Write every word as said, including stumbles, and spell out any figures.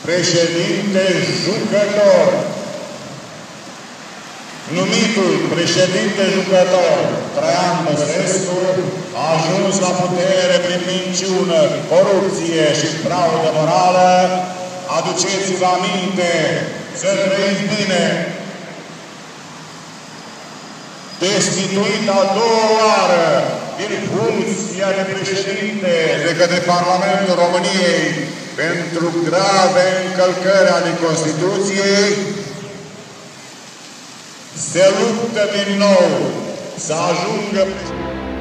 președinte jucător. Numitul președinte jucător Traian Băsescu a ajuns la putere prin minciună, corupție și fraudă morală. Aduceți-vă aminte să trăiți bine. Destituit a doua oară din funcția de președinte de către Parlamentul României pentru grave încălcări ale Constituției, se luptă din nou să ajungă președinte.